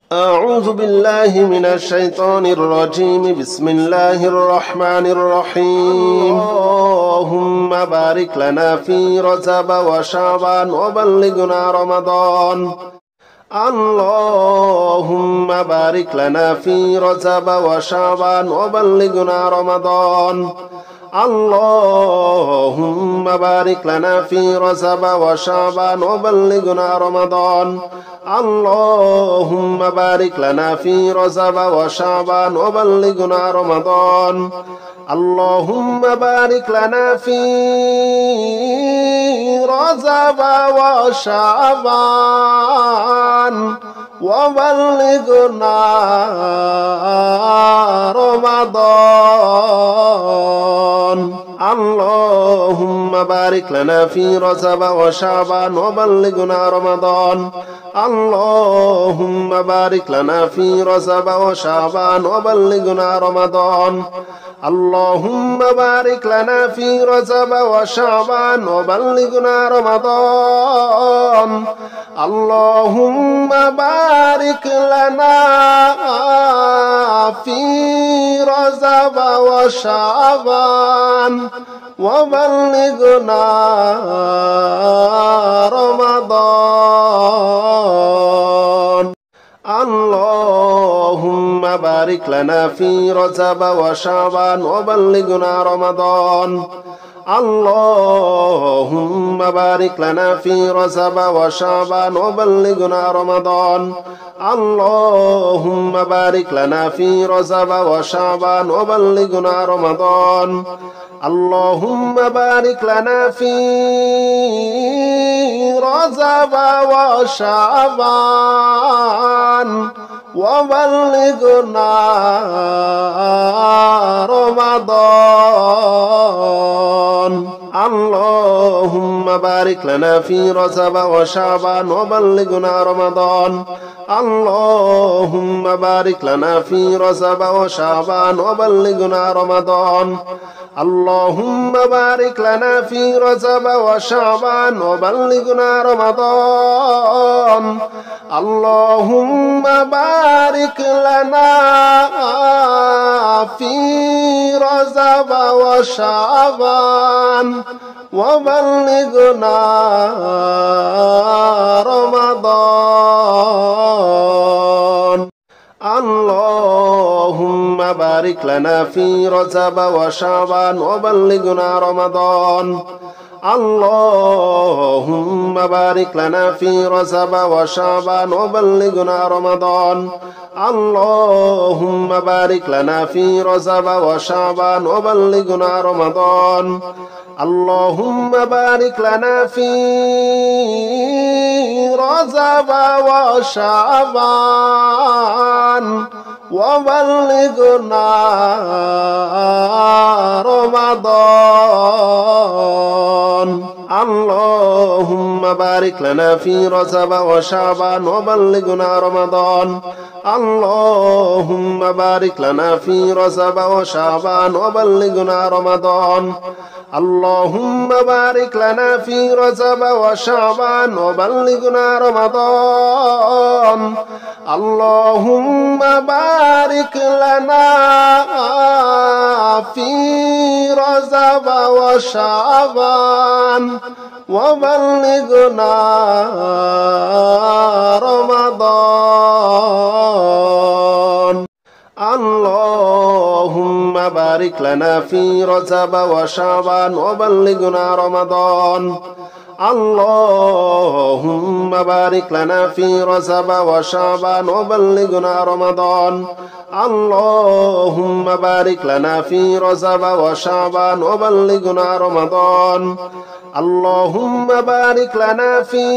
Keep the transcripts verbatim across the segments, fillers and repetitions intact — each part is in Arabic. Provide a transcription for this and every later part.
أعوذ بالله من الشيطان الرجيم. بسم الله الرحمن الرحيم. اللهم بارك لنا في رجب وشعبان وبلغنا رمضان. اللهم بارك لنا في رجب وشعبان وبلغنا رمضان. اللهم بارك لنا في رجب وشعبان وبلغنا رمضان. اللهم بارك لنا في رجب وشعبان وبلغنا رمضان. اللهم بارك لنا في رجب وشعبان وبلغنا رمضان. اللهم بارك لنا في رجب وشعبان وبلغنا رمضان. اللهم بارك لنا في رجب وشعبان وبلغنا رمضان. اللهم بارك لنا في رجب وشعبان وبلغنا رمضان. اللهم بارك لنا في رجب وشعبان وبلغنا رمضان. اللهم بارك لنا في رجب وشعبان وبلغنا رمضان. اللهم بارك لنا في رجب وشعبان وبلغنا رمضان. اللهم بارك لنا في رجب وشعبان وبلغنا رمضان. اللهم بارك لنا في رجب وشعبان وبلغنا رمضان. اللهم بارك لنا في رجب وشعبان وبلغنا رمضان. اللهم بارك لنا في رجب وشعبان وبلغنا رمضان. اللهم بارك لنا في رجب وشعبان وبلغنا رمضان. اللهم بارك لنا في رجب وشعبان وبلغنا رمضان. اللهم بارك لنا في رجب وشعبان وبلغنا رمضان. اللهم بارك لنا في رجب وشعبان وبلغنا رمضان. اللهم بارك لنا في رجب وشعبان وبلغنا رمضان. اللهم بارك لنا في رجب وشعبان وبلغنا رمضان. اللهم بارك لنا في رجب وشعبان وبلغنا رمضان. اللهم بارك لنا في رجب وشعبان وبلغنا رمضان. اللهم بارك لنا في رجب وشعبان وبلغنا رمضان. اللهم بارك لنا في رجب وشعبان وبلغنا رمضان. اللهم بارك لنا في رجب وشعبان وبلغنا رمضان. اللهم بارك لنا في رجب وشعبان وبلغنا رمضان. اللهم بارك لنا في رجب وشعبان وبلغنا رمضان. اللهم بارك لنا في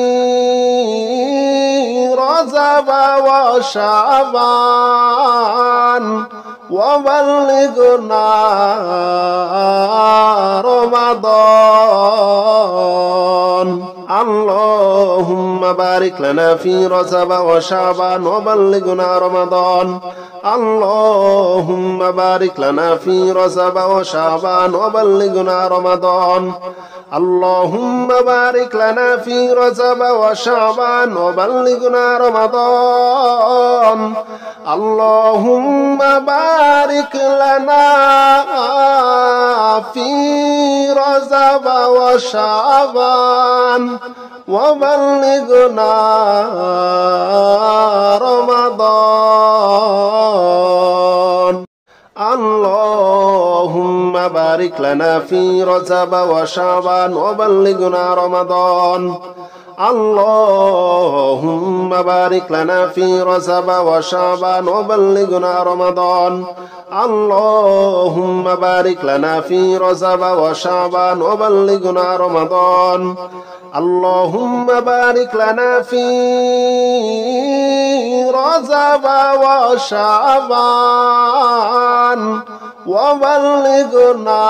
رجب وشعبان وبلغنا رمضان. اللهم بارك لنا في رجب وشعبان وبلغنا رمضان. اللهم بارك لنا في رجب وشعبان وبلغنا رمضان. اللهم بارك لنا في رجب وشعبان وبلغنا رمضان. اللهم بارك لنا في رجب وشعبان وبلغنا رمضان اللهم بارك لنا في رجب وشعبان وبلغنا رمضان اللهم بارك لنا في رجب وشعبان وبلغنا رمضان اللهم بارك لنا في رجب وشعبان وبلغنا رمضان اللهم بارك لنا في رجب وشعبان وبلغنا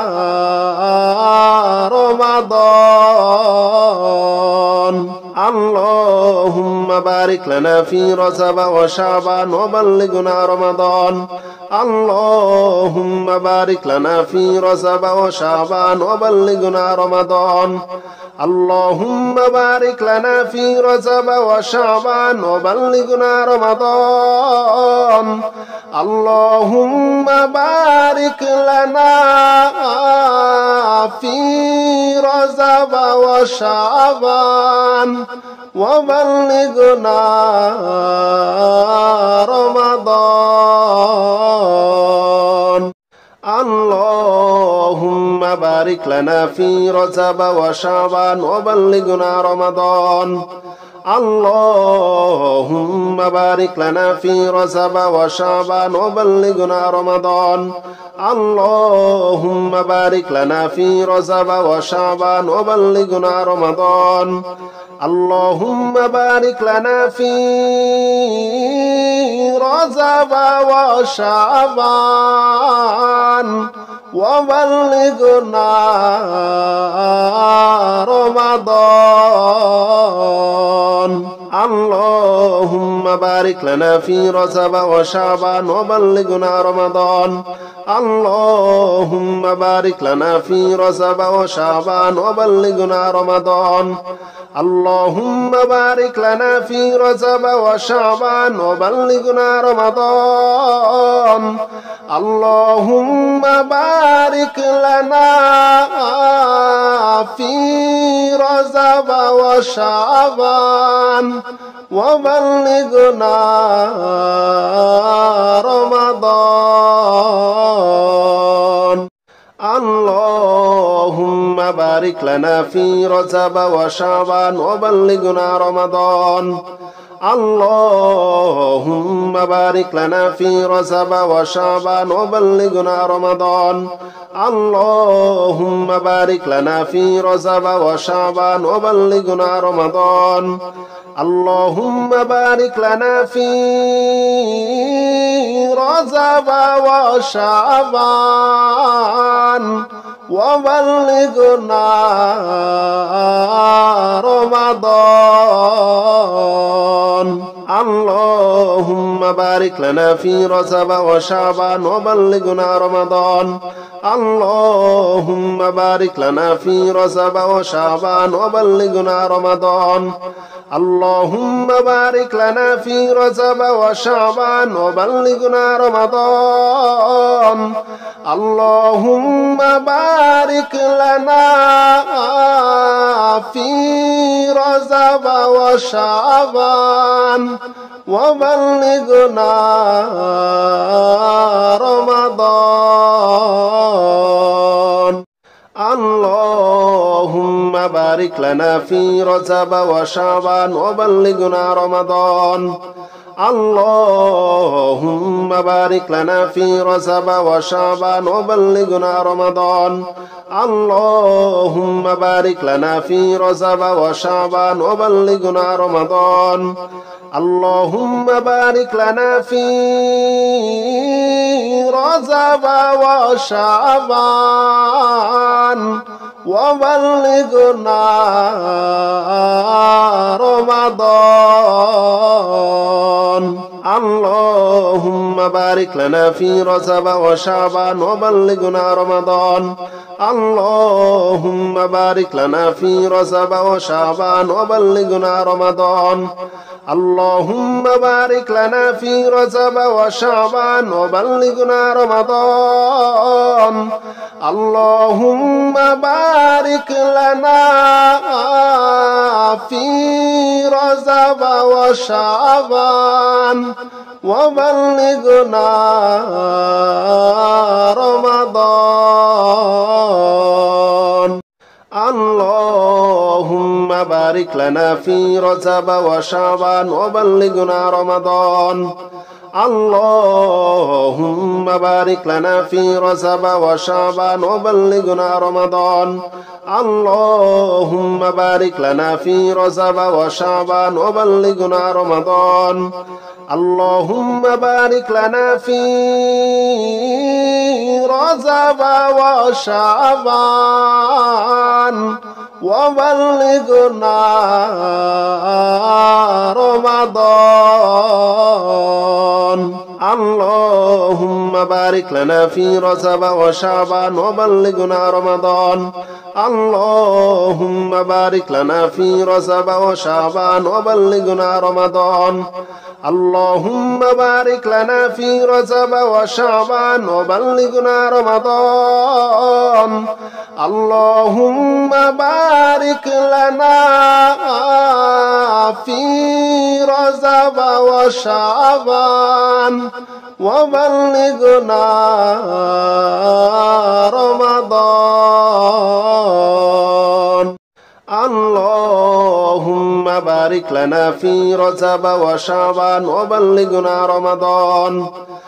رمضان اللهم بارك لنا في رجب وشعبان وبلغنا رمضان اللهم بارك لنا في رجب وشعبان وبلغنا رمضان اللهم بارك لنا في رجب وشعبان وبلغنا رمضان اللهم بارك لنا في رجب وشعبان وبلغنا رمضان اللهم بارك لنا في رجب وشعبان وبلغنا رمضان اللهم بارك لنا في رجب وشعبان وبلغنا رمضان اللهم بارك لنا في رجب وشعبان وبلغنا رمضان اللهم بارك لنا في رجب وشعبان وبلغنا رمضان اللهم بارك لنا في رجب وشعبان وبلغنا رمضان اللهم بارك لنا في رجب وشعبان وبلغنا رمضان اللهم بارك لنا في رجب وشعبان وبلغنا رمضان اللهم بارك لنا في رجب وشعبان وبلغنا رمضان اللهم بارك لنا في رجب وشعبان وبلغنا رمضان اللهم بارك لنا في رجب وشعبان وبلغنا رمضان اللهم بارك لنا في رجب وشعبان وبلغنا رمضان اللهم بارك لنا في رجب وشعبان وبلغنا رمضان اللهم بارك لنا في رجب وشعبان وبلغنا رمضان اللهم بارك لنا في رجب وشعبان وبلغنا رمضان اللهم بارك لنا في رجب وشعبان وبلغنا رمضان اللهم بارك لنا في رجب وشعبان وبلغنا رمضان اللهم بارك لنا في رجب وشعبان وبلغنا رمضان اللهم بارك لنا في رجب وشعبان وبلغنا رمضان اللهم بارك لنا في رجب وشعبان وبلغنا رمضان اللهم بارك لنا في رجب وشعبان وبلغنا رمضان اللهم بارك لنا في رجب وشعبان وبلغنا رمضان اللهم بارك لنا في رجب وشعبان وبلغنا رمضان اللهم بارك لنا في رجب وشعبان وبلغنا رمضان اللهم بارك لنا في رجب وشعبان وبلغنا رمضان اللهم بارك لنا في رجب وشعبان وبلغنا رمضان اللهم بارك لنا في رجب وشعبان وبلغنا رمضان اللهم بارك لنا في رجب وشعبان وبلغنا رمضان اللهم بارك لنا في رجب وشعبان وبلغنا رمضان اللهم بارك لنا في رجب وشعبان وبلغنا رمضان اللهم بارك لنا في رجب وشعبان وبلغنا رمضان اللهم بارك لنا في رجب وشعبان وبلغنا رمضان اللهم بارك لنا في رجب وشعبان وبلغنا رمضان اللهم بارك لنا في رجب وشعبان وبلغنا رمضان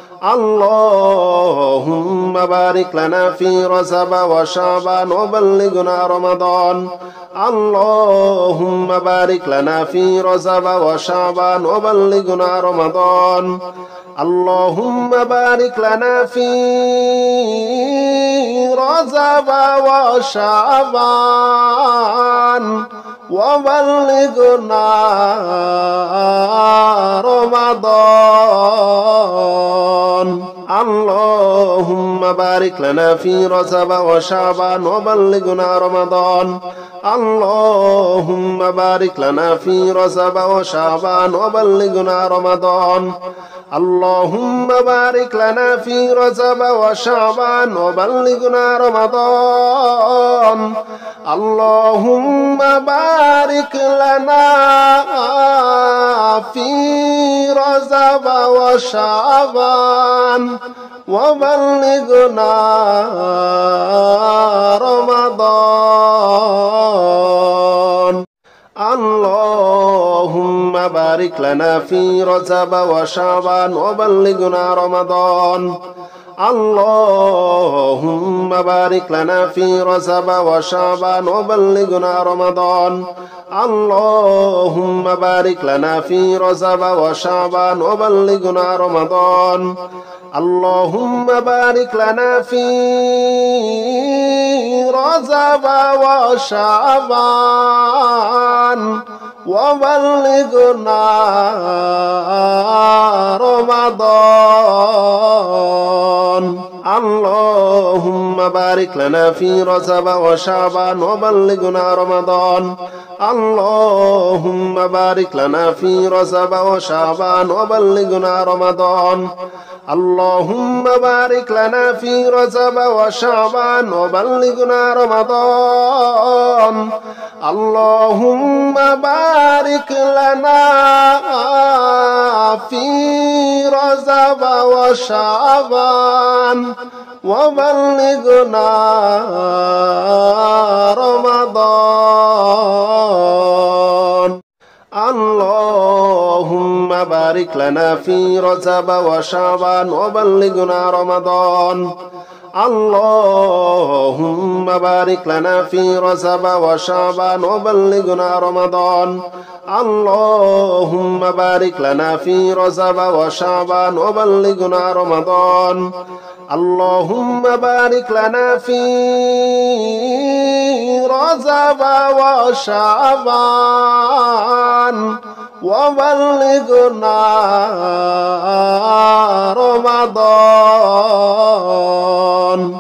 اللهم بارك لنا في رجب وشعبان وبلغنا رمضان اللهم بارك لنا في رجب وشعبان وبلغنا رمضان اللهم بارك لنا في رجب وشعبان وبلغنا رمضان اللهم بارك لنا في رجب وشعبان وبلغنا رمضان اللهم بارك لنا في رجب وشعبان وبلغنا رمضان اللهم بارك لنا في رجب وشعبان وبلغنا رمضان اللهم بارك لنا في رجب وشعبان وبلغنا رمضان اللهم بارك لنا في رجب وشعبان وبلغنا رمضان اللهم بارك لنا في رجب وشعبان وبلغنا رمضان اللهم بارك لنا في رجب وشعبان وبلغنا رمضان اللهم بارك لنا في رجب وشعبان وبلغنا رمضان اللهم بارك لنا في رجب وشعبان وبلغنا رمضان اللهم بارك لنا في رجب وشعبان وبلغنا رمضان اللهم بارك لنا في رجب وشعبان وبلغنا رمضان اللهم بارك لنا في رجب وشعبان وبلغنا رمضان اللهم بارك لنا في رجب وشعبان وبلغنا رمضان اللهم بارك لنا في رجب وشعبان وبلغنا رمضان اللهم بارك لنا في رجب وشعبان وبلغنا رمضان اللهم بارك لنا في رجب وشعبان وبلغنا رمضان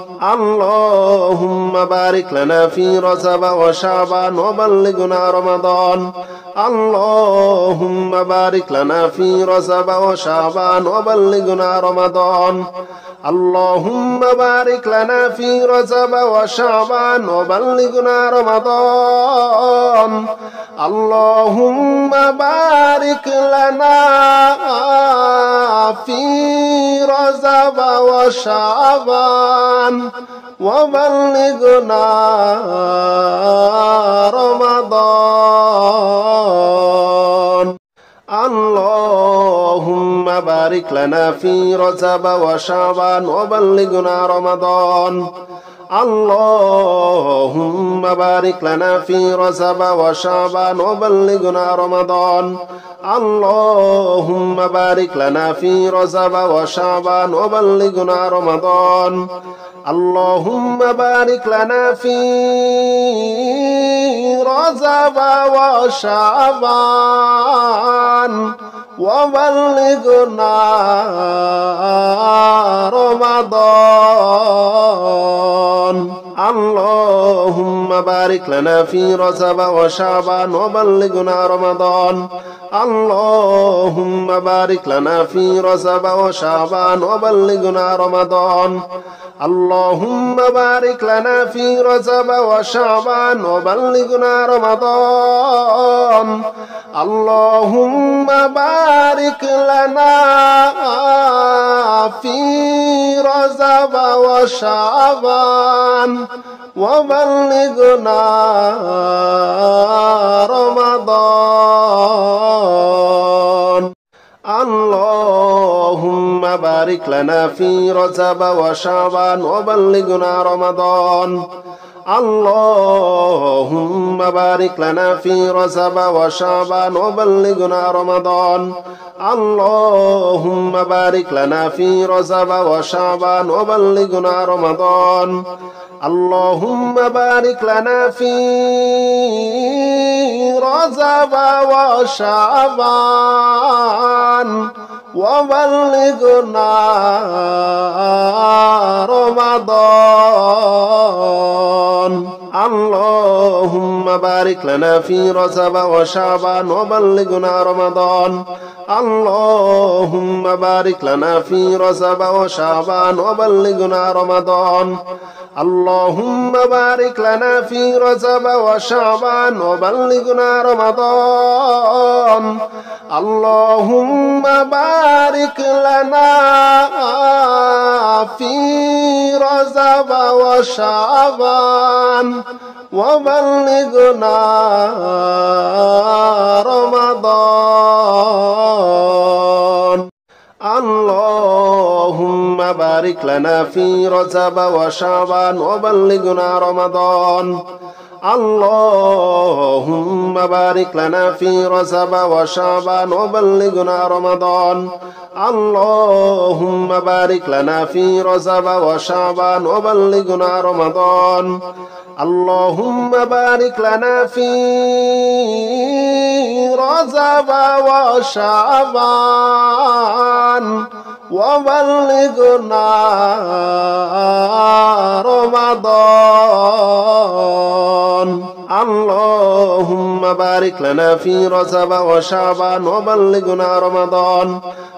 اللهم بارك لنا في رجب وشعبان وبلغنا رمضان اللهم بارك لنا في رجب وشعبان وبلغنا رمضان اللهم بارك لنا في رجب وشعبان وبلغنا رمضان اللهم بارك لنا في رجب وشعبان وبلغنا رمضان اللهم بارك لنا في رجب وشعبان وبلغنا رمضان اللهم بارك لنا في رجب وشعبان وبلغنا رمضان اللهم بارك لنا في رجب وشعبان وبلغنا رمضان اللهم بارك لنا في رجب وشعبان وبلغنا رمضان اللهم بارك لنا في رجب وشعبان وبلغنا رمضان اللهم بارك لنا في رجب وشعبان وبلغنا رمضان اللهم بارك لنا في رجب وشعبان وبلغنا رمضان اللهم بارك لنا في رجب وشعبان وبلغنا رمضان اللهم بارك لنا في رجب وشعبان وبلغنا رمضان اللهم بارك لنا في رجب وشعبان وبلغنا رمضان اللهم بارك لنا في رجب وشعبان وبلغنا رمضان اللهم بارك لنا في رجب وشعبان وبلغنا رمضان اللهم بارك لنا في رجب وشعبان وبلغنا رمضان اللهم بارك لنا في رجب وشعبان وبلغنا رمضان اللهم بارك لنا في رجب وشعبان وبلغنا رمضان اللهم بارك لنا في رجب وشعبان وبلغنا رمضان اللهم بارك لنا في رجب وشعبان وبلغنا رمضان اللهم بارك لنا في رجب وشعبان وبلغنا رمضان اللهم بارك لنا في رجب وشعبان وبلغنا رمضان اللهم بارك لنا في رجب وشعبان وبلغنا رمضان اللهم بارك لنا في رجب وشعبان وبلغنا رمضان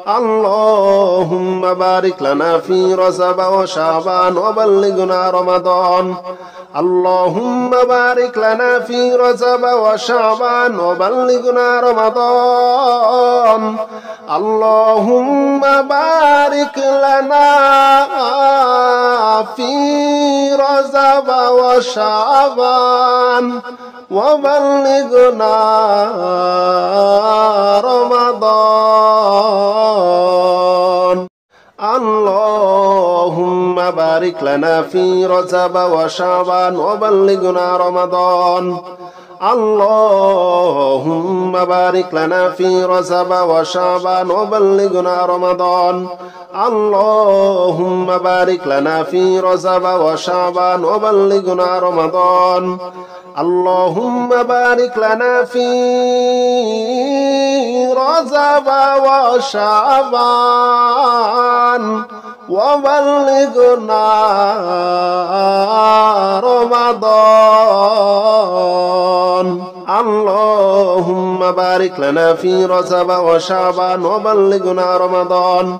اللهم بارك لنا في رجب وشعبان وبلغنا رمضان اللهم بارك لنا في رجب وشعبان وبلغنا رمضان اللهم بارك لنا في رجب وشعبان وبلغنا رمضان اللهم بارك لنا في رجب وشعبان وبلغنا رمضان اللهم بارك لنا في رجب وشعبان وبلغنا رمضان اللهم بارك لنا في رجب وشعبان وبلغنا رمضان اللهم بارك لنا في رجب وشعبان وبلغنا رمضان اللهم بارك لنا في رجب وشعبان وبلغنا رمضان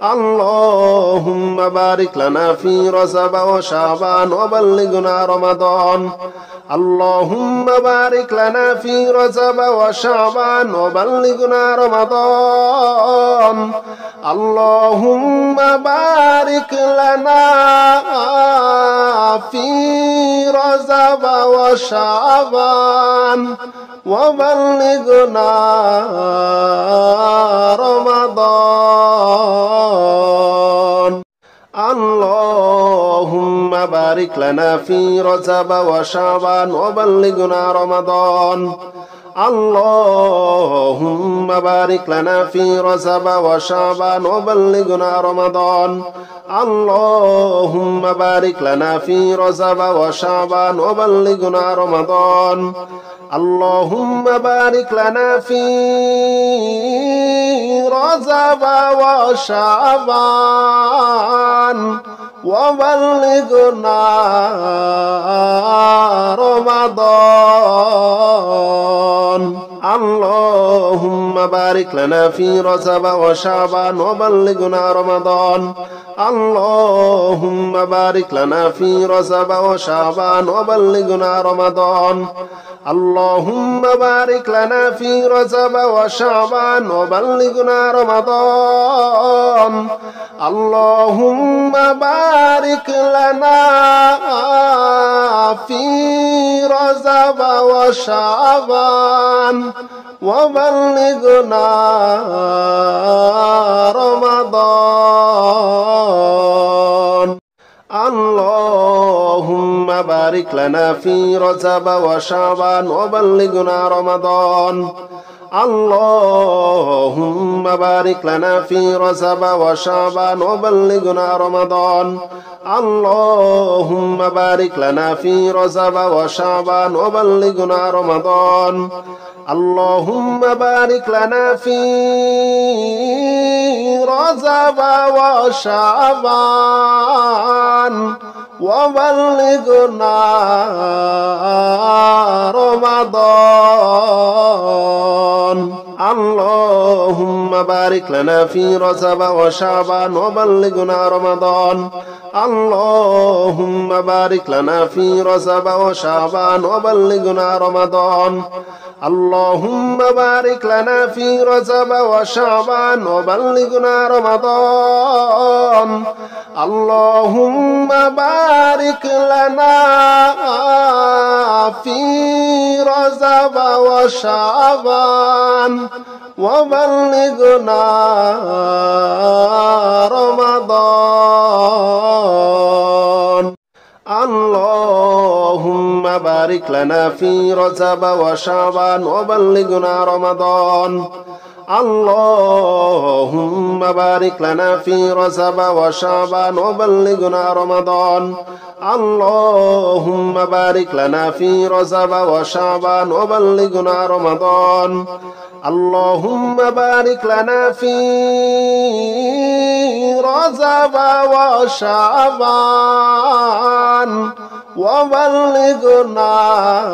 اللهم بارك لنا في رجب وشعبان وبلغنا رمضان اللهم بارك لنا في رجب وشعبان وبلغنا رمضان اللهم بارك لنا في رجب وشعبان وبلغنا رمضان اللهم بارك لنا في رجب وشعبان وبلغنا رمضان اللهم بارك لنا في رجب وشعبان وبلغنا رمضان اللهم بارك لنا في رجب وشعبان وبلغنا رمضان اللهم بارك لنا في رجب وشعبان وبلغنا رمضان اللهم بارك لنا في رجب وشعبان وبلغنا رمضان اللهم بارك لنا في رجب وشعبان وبلغنا رمضان اللهم بارك لنا في رجب وشعبان وبلغنا رمضان اللهم بارك لنا في رجب وشعبان وبلغنا رمضان اللهم بارك لنا في رجب وشعبان وبلغنا رمضان اللهم بارك لنا في رجب وشعبان وبلغنا رمضان اللهم بارك لنا في رجب وشعبان وبلغنا رمضان اللهم بارك لنا في رجب وشعبان وبلغنا رمضان اللهم بارك لنا في رجب وشعبان وبلغنا رمضان اللهم بارك لنا في رجب وشعبان وبلغنا رمضان اللهم بارك لنا في رجب وشعبان وبلغنا رمضان اللهم بارك لنا في رجب وشعبان وبلغنا رمضان اللهم بارك لنا في رجب وشعبان وبلغنا رمضان اللهم بارك لنا في رجب وشعبان وبلغنا رمضان اللهم بارك لنا في رجب وشعبان وبلغنا رمضان اللهم بارك لنا في رجب وشعبان وبلغنا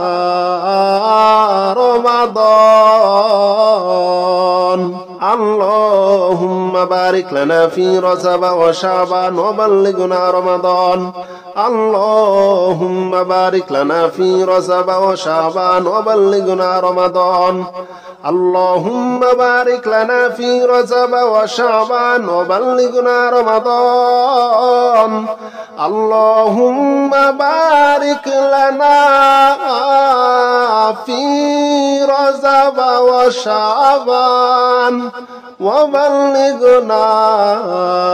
رمضان اللهم بارك لنا في رجب وشعبان وبلغنا رمضان اللهم بارك لنا في رجب وشعبان وبلغنا رمضان اللهم بارك لنا في رجب وشعبان وبلغنا رمضان اللهم بارك لنا في رجب وشعبان وبلغنا